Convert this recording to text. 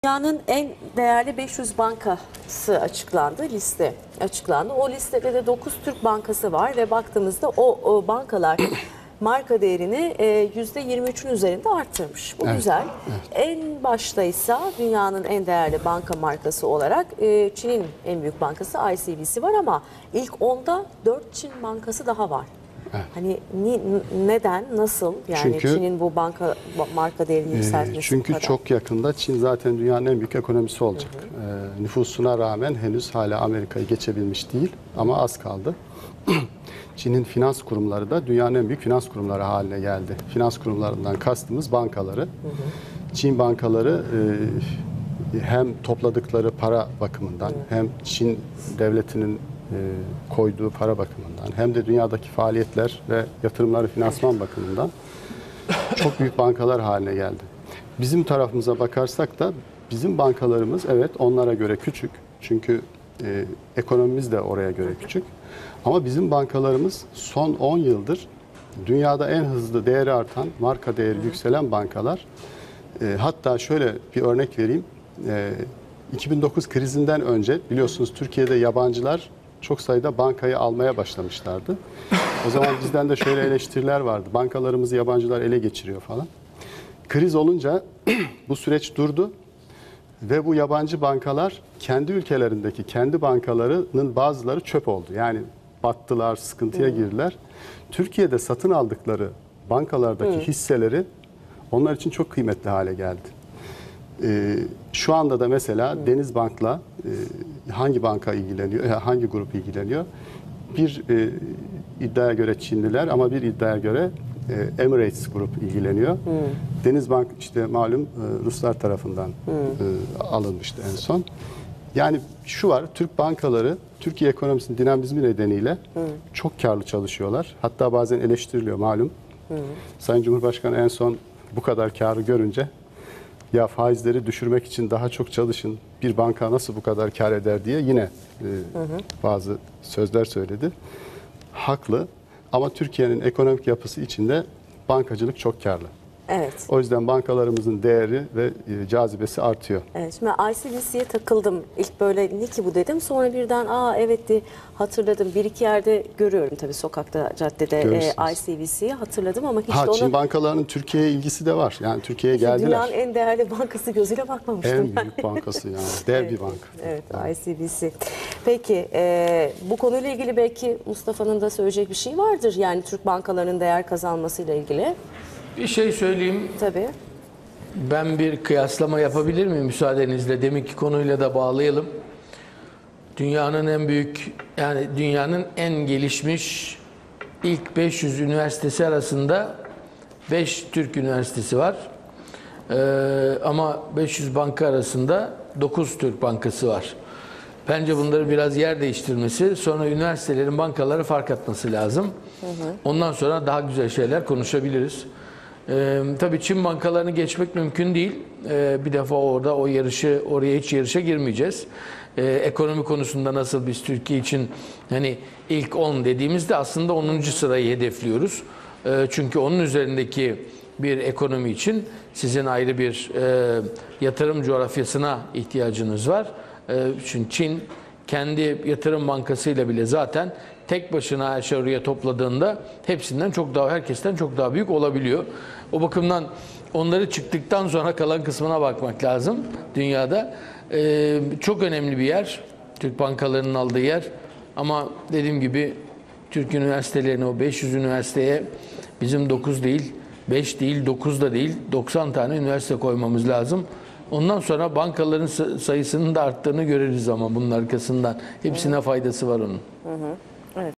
Dünyanın en değerli 500 bankası açıklandı, liste açıklandı. O listede de 9 Türk bankası var ve baktığımızda o bankalar marka değerini %23'ün üzerinde arttırmış. Bu güzel. En baştaysa dünyanın en değerli banka markası olarak Çin'in en büyük bankası ICBC var ama ilk 10'da 4 Çin bankası daha var. Hani neden, nasıl yani Çünkü, Çin'in bu marka değerini yükseltmesi çünkü kadar? çok yakında Çin zaten dünyanın en büyük ekonomisi olacak. Nüfusuna rağmen henüz hala Amerika'yı geçebilmiş değil ama az kaldı. Çin'in finans kurumları da dünyanın en büyük finans kurumları haline geldi. Finans kurumlarından kastımız bankaları. Çin bankaları hem topladıkları para bakımından hem Çin devletinin koyduğu para bakımından hem de dünyadaki faaliyetler ve yatırımları finansman bakımından çok büyük bankalar haline geldi. Bizim tarafımıza bakarsak da bizim bankalarımız evet onlara göre küçük. Çünkü ekonomimiz de oraya göre küçük. Ama bizim bankalarımız son 10 yıldır dünyada en hızlı değeri artan, marka değeri yükselen bankalar. Hatta şöyle bir örnek vereyim. 2009 krizinden önce biliyorsunuz Türkiye'de yabancılar çok sayıda bankayı almaya başlamışlardı. O zaman bizden de şöyle eleştiriler vardı. Bankalarımızı yabancılar ele geçiriyor falan. Kriz olunca bu süreç durdu ve bu yabancı bankalar kendi ülkelerindeki kendi bankalarının bazıları çöp oldu. Yani battılar, sıkıntıya girdiler. Türkiye'de satın aldıkları bankalardaki hisseleri onlar için çok kıymetli hale geldi. Şu anda da mesela Denizbank'la hangi banka ilgileniyor, hangi grup ilgileniyor? Bir iddiaya göre Çinliler ama bir iddiaya göre Emirates Grup ilgileniyor. Denizbank işte malum Ruslar tarafından alınmıştı en son. Yani şu var, Türk bankaları Türkiye ekonomisinin dinamizmi nedeniyle çok karlı çalışıyorlar. Hatta bazen eleştiriliyor malum. Sayın Cumhurbaşkanı en son bu kadar karı görünce ya faizleri düşürmek için daha çok çalışın, bir banka nasıl bu kadar kar eder diye yine bazı sözler söyledi. Haklı ama Türkiye'nin ekonomik yapısı içinde bankacılık çok karlı. Evet. O yüzden bankalarımızın değeri ve cazibesi artıyor. Evet, şimdi ICBC'ye takıldım. İlk böyle ne ki bu dedim. Sonra birden evet hatırladım. Bir iki yerde görüyorum tabii sokakta, caddede ICBC'yi hatırladım ama hiç de ona... Çin bankalarının Türkiye'ye ilgisi de var. Yani Türkiye'ye geldiler. Dünyanın en değerli bankası gözüyle bakmamıştım. En büyük bankası yani. Dev bir banka. Evet, ICBC. Peki bu konuyla ilgili belki Mustafa'nın da söyleyecek bir şey vardır. Yani Türk bankalarının değer kazanmasıyla ilgili. Bir şey söyleyeyim. Tabii. Ben bir kıyaslama yapabilir miyim müsaadenizle? Deminki konuyla da bağlayalım. Dünyanın en büyük, yani dünyanın en gelişmiş ilk 500 üniversitesi arasında 5 Türk üniversitesi var. Ama 500 banka arasında 9 Türk bankası var. Bence bunları biraz yer değiştirmesi, sonra üniversitelerin bankaları fark atması lazım. Ondan sonra daha güzel şeyler konuşabiliriz. Tabii Çin bankalarını geçmek mümkün değil. Bir defa oraya hiç yarışa girmeyeceğiz. Ekonomi konusunda nasıl biz Türkiye için hani ilk 10 dediğimizde aslında 10. sırayı hedefliyoruz. Çünkü onun üzerindeki bir ekonomi için sizin ayrı bir yatırım coğrafyasına ihtiyacınız var. Çünkü Çin kendi yatırım bankasıyla bile zaten tek başına aşağıya topladığında hepsinden çok daha, herkesten çok daha büyük olabiliyor. O bakımdan onları çıktıktan sonra kalan kısmına bakmak lazım dünyada. Çok önemli bir yer, Türk bankalarının aldığı yer. Ama dediğim gibi Türk üniversitelerine, o 500 üniversiteye bizim 9 değil, 5 değil, 9 da değil, 90 tane üniversite koymamız lazım. Ondan sonra bankaların sayısının da arttığını görürüz ama bunun arkasından. Hepsine faydası var onun.